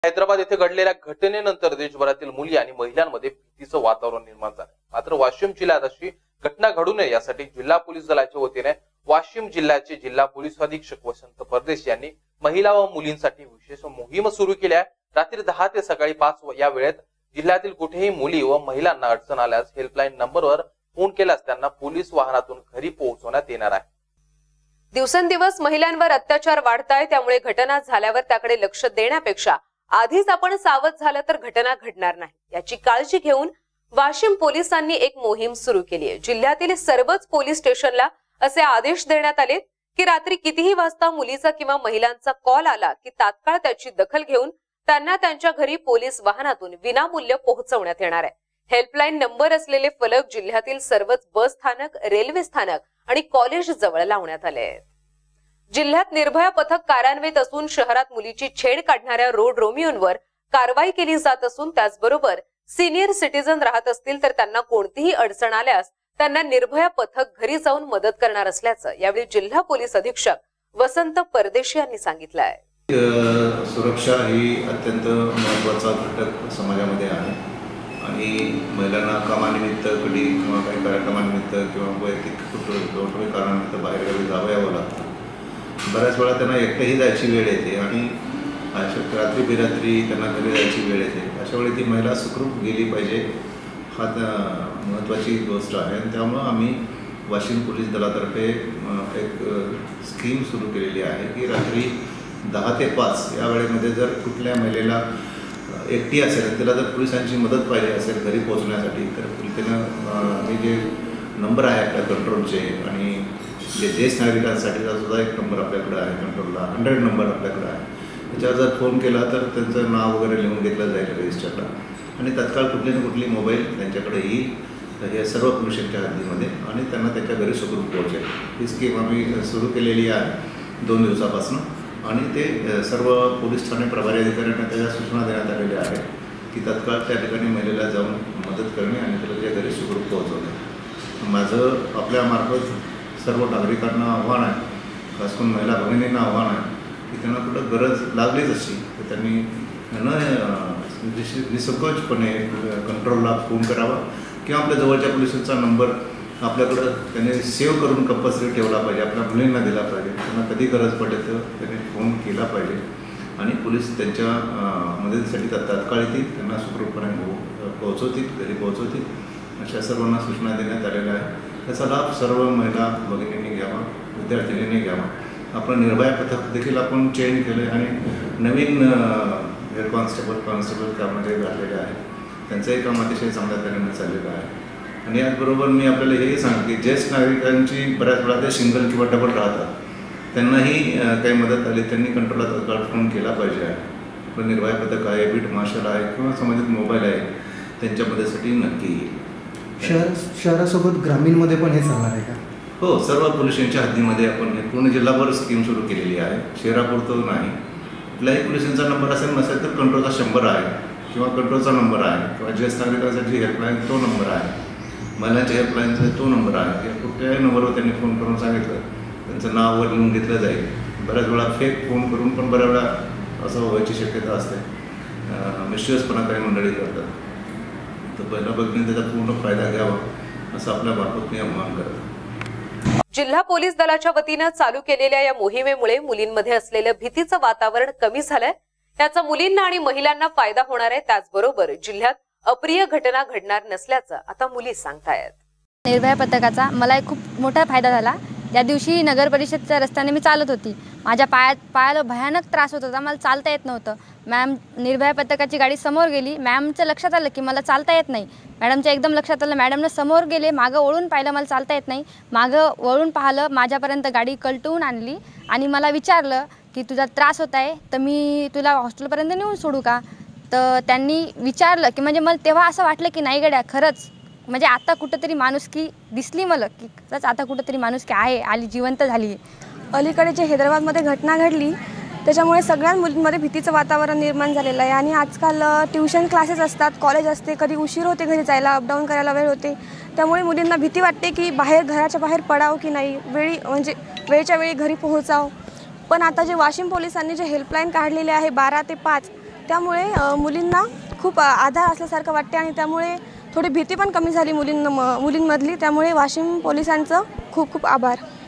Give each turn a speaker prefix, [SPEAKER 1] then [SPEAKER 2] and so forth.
[SPEAKER 1] हैदराबाद येथे घडलेल्या घटनेनंतर देशभरातील मुली आणि महिलांमध्ये भीतीचं वातावरण निर्माण झालं। मात्र वाशिम जिल्ह्यात अशी घटना घडू नये यासाठी जिल्हा पोलीस दलाच्या वतीने वाशिम जिल्ह्याचे जिल्हा पोलीस अधीक्षक वसंत परदेशी यांनी महिला व मुलींसाठी विशेष मोहीम सुरू केली आहे। रात्री 10 ते सकाळी 5 या वेळेत जिल्ह्यातील कुठेही मुली व महिलांना अडचण आल्यास हेल्पलाईन नंबरवर फोन केल्यास त्यांना पोलीस वाहनातून घरी पोहोचवण्यात येणार आहे।
[SPEAKER 2] दिवसेंदिवस महिलांवर अत्याचार वाढताय, त्यामुळे घटना झाल्यावर त्याकडे लक्ष देण्यापेक्षा आधीच आपण सावध झालं तर घटना घडणार नाही याची काळजी घेऊन वाशिम पोलिसांनी एक मोहीम सुरू केली आहे। जिल्ह्यातील सर्वच पोलीस स्टेशनला असे आदेश देण्यात आले की रात्री कितीही वाजता मुलीचा किंवा महिलांचा कॉल आला की तात्काळ त्याची दखल घेऊन त्यांना त्यांच्या घरी पोलीस वाहनातून विनामूल्य पोहोचवण्यात येणार आहे। हेल्पलाईन नंबर असलेले फलक जिल्ह्यातील सर्वच बस स्थानक, रेल्वे स्थानक आणि कॉलेज जवळ लावण्यात आले आहेत। जिल्ह्यात निर्भया पथक कार्यान्वित असून शहरात मुलीची छेड काढणाऱ्या रोड रोमियोंवर कारवाई केली जात असून त्याचबरोबर सिनियर सिटीजन राहत असतील तर त्यांना कोणतीही अडचण आल्यास त्यांना निर्भया पथक घरी जाऊन मदत करणार असल्याचं यावेळी जिल्हा पोलीस अधीक्षक वसंत परदेशी यांनी सांगितलं आहे।
[SPEAKER 3] सुरक्षा ही अत्यंत महत्त्वाचा घटक समाजामध्ये आहे आणि महिलांना कामानिमित्त कधी किंवा काही कार्यक्रमानिमित्त किंवा वैयक्तिक कुठल्याही कारणानिमित्त बाहेरगावी जावं लागतं। बऱ्याच वेळा त्यांना एकटंही जायची वेळ येते आणि रात्री बेरात्री त्यांना घरी जायची वेळ येते। अशा वेळी ती महिला सुखरूप गेली पाहिजे, हा महत्त्वाची गोष्ट आहे। आणि त्यामुळं आम्ही वाशिम पोलीस दलातर्फे एक स्कीम सुरू केलेली आहे की रात्री 10 ते 5 या वेळेमध्ये जर कुठल्या महिलेला एकटी असेल, तिला जर पोलिसांची मदत पाहिजे असेल घरी पोहोचण्यासाठी, तर त्यानं हे जे नंबर आहे आपल्या कंट्रोलचे आणि जे ज्येष्ठ नागरिकांसाठीचा सुद्धा एक नंबर आपल्याकडे आहे कंट्रोलला, 100 नंबर आपल्याकडे आहे। त्याच्यावर जर फोन केला तर त्यांचं नाव वगैरे लिहून घेतलं जाईल रजिस्टरला आणि तत्काळ कुठली ना कुठली मोबाईल त्यांच्याकडे येईल या सर्व पोलिसांच्या हद्दीमध्ये आणि त्यांना त्यांच्या घरी सुखरूप पोहोचेल। ही स्कीम आम्ही सुरू केलेली आहे 2 दिवसापासून आणि ते सर्व पोलीस ठाणे प्रभारी अधिकाऱ्यांना त्याच्या सूचना देण्यात आलेल्या आहेत की तत्काळ त्या ठिकाणी महिलेला जाऊन मदत करणे आणि त्याच्या घरी सुखरूप पोहोचवणे। माझं आपल्यामार्फत सर्व नागरिकांना आव्हान आहे, खास करून महिला भगिनींना आव्हान आहे की त्यांना कुठं गरज लागलीच अशी तर त्यांनी निसंकोचपणे कंट्रोलला फोन करावा किंवा आपल्या जवळच्या पोलिसांचा नंबर आपल्याकडं त्यांनी सेव्ह करून कंपल्सरी ठेवला पाहिजे, आपल्या मुलींना दिला पाहिजे। त्यांना कधी गरज पडेल तर त्यांनी फोन केला पाहिजे आणि पोलीस त्यांच्या मदतीसाठी तात्काळ येतील, त्यांना सुखरूपपणे पोहोचवतील, घरी पोहोचवतील, अशा सर्वांना सूचना देण्यात आलेल्या आहे। त्याचा लाभ सर्व महिला भगिनींनी घ्यावा, विद्यार्थिनींनी घ्यावा। आपण निर्भया पथक देखील आपण चेंज केले आणि नवीन हेड कॉन्स्टेबल कामामध्ये घातलेले आहेत, त्यांचंही काम अतिशय चांगल्या तऱ्हेने चाललेलं आहे। आणि याचबरोबर मी आपल्याला हेही सांगतो की ज्येष्ठ नागरिकांची बऱ्याच वेळा ते सिंगल किंवा डबल राहतात, त्यांनाही काही मदत आली त्यांनी कंट्रोलला तत्काळ फोन केला पाहिजे। आपलं निर्भया पथक आहे, बीट मार्शल आहे किंवा संबंधित मोबाईल आहे, त्यांच्या मदतीसाठी नक्की येईल।
[SPEAKER 4] शहरासोबत ग्रामीणमध्ये पण हे चालणार आहे का?
[SPEAKER 3] हो, सर्व पोलिसांच्या हद्दीमध्ये आपण पूर्ण जिल्हाभर स्कीम सुरू केलेली आहे, शहरापुरतं नाही। कुठल्याही पोलिसांचा नंबर असेल नसेल तर कंट्रोलचा 100 आहे किंवा कंट्रोलचा नंबर आहे किंवा ज्येष्ठ नागरिकांसाठी हेल्पलाईन तो नंबर आहे, महिलांच्या हेल्पलाईनचा तो नंबर आहे। या कुठल्याही नंबरवर त्यांनी फोन करून सांगितलं त्यांचं नाव लिहून घेतलं जाईल। बऱ्याच वेळा फेक फोन करून पण बऱ्याच वेळा असं व्हायची शक्यता असते, मिसयूजपणा काही मंडळी करतात, तर पहिल्या बघून त्याचा पूर्ण फायदा घ्यावा असं आपल्या मार्फत मी आवाहन करतो।
[SPEAKER 2] जिल्हा पोलीस दलाच्या वतीने चालू केलेल्या या मोहिमेमुळे मुलींमध्ये असलेलं भीतीचं वातावरण कमी झालंय, याचा मुलींना आणि महिलांना फायदा होणार आहे। त्याचबरोबर जिल्ह्यात अप्रिय घटना घडणार नसल्याचं आता मुली सांगतायत।
[SPEAKER 5] निर्भया पथकाचा मला एक खूप मोठा फायदा झाला। त्या दिवशी नगर परिषदच्या रस्त्याने मी चालत होती, माझ्या पायाला भयानक त्रास होत होता, मला चालता येत नव्हतं। मॅम निर्भया पथकाची गाडी समोर गेली, मॅमचं लक्षात आलं की मला चालता येत नाही, मॅडमच्या एकदम लक्षात आलं, मॅडमनं समोर गेले, मागं वळून पाहिलं मला चालता येत नाही, मागं वळून पाहिलं, माझ्यापर्यंत गाडी कलटवून आणली आणि मला विचारलं की तुझा त्रास होत आहे तर मी तुला हॉस्टेलपर्यंत नेऊन सोडू का? तर त्यांनी विचारलं की म्हणजे मला तेव्हा असं वाटलं की नाही गड्या, खरंच म्हणजे आता कुठंतरी माणुसकी दिसली मला की खरंच आता कुठंतरी माणुसकी आहे, आली, जिवंत झाली।
[SPEAKER 6] अलीकडे जे हैदराबादमध्ये घटना घडली त्याच्यामुळे सगळ्या मुलींमध्ये भीतीचं वातावरण निर्माण झालेलं आहे आणि आजकाल ट्यूशन क्लासेस असतात, कॉलेज असते, कधी उशीर होते घरी जायला, अपडाऊन करायला वेळ होते, त्यामुळे मुलींना भीती वाटते की घराच्या बाहेर पडावं की नाही, वेळच्या वेळी घरी पोहोचावं। पण आता जे वाशिम पोलिसांनी जे हेल्पलाईन काढलेले आहे 12 ते 5 त्यामुळे मुलींना खूप आधार असल्यासारखं वाटते आणि त्यामुळे थोडी भीती पण कमी झाली मुलींमधली. त्यामुळे वाशिम पोलिसांचं खूप खूप आभार.